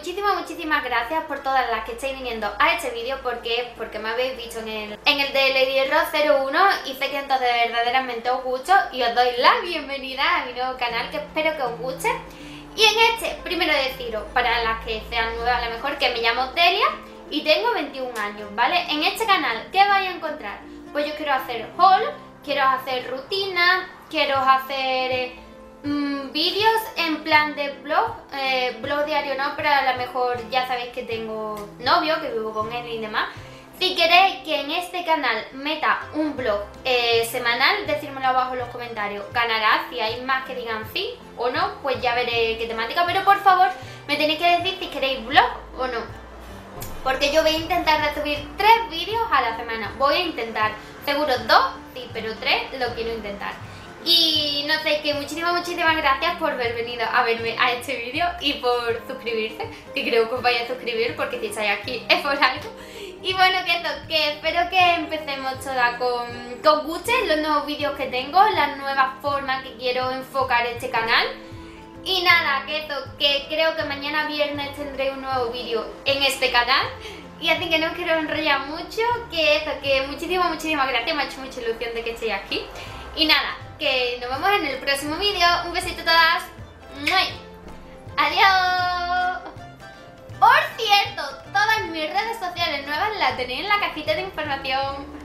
muchísimas gracias por todas las que estáis viniendo a este vídeo, porque me habéis visto en el de Lady Rose 01 y sé que entonces verdaderamente os gusta y os doy la bienvenida a mi nuevo canal, que espero que os guste. Y en este, primero deciros, para las que sean nuevas a lo mejor, que me llamo Delia y tengo 21 años, ¿vale? En este canal, ¿qué vais a encontrar? Pues yo quiero hacer haul, quiero hacer rutina, quiero hacer vídeos en plan de blog, blog diario no, pero a lo mejor ya sabéis que tengo novio, que vivo con él y demás. Si queréis que en este canal meta un blog semanal, decírmelo abajo en los comentarios. Ganará, si hay más que digan sí o no, pues ya veré qué temática. Pero por favor, me tenéis que decir si queréis blog o no, porque yo voy a intentar de subir 3 vídeos a la semana. Voy a intentar, seguro 2, sí, pero 3 lo quiero intentar. Y no sé, que muchísimas gracias por haber venido a verme a este vídeo y por suscribirse, que creo que os vais a suscribir porque si estáis aquí es por algo. Y bueno, que espero que empecemos todas que os gusten los nuevos vídeos que tengo, las nuevas formas que quiero enfocar este canal. Y nada, que creo que mañana viernes tendré un nuevo vídeo en este canal. Y así que no os quiero enrollar mucho, que muchísimas gracias, me ha hecho mucha ilusión de que estéis aquí. Y nada, que nos vemos en el próximo vídeo. Un besito a todas. Adiós. Por cierto, todas mis redes sociales nuevas las tenéis en la cajita de información.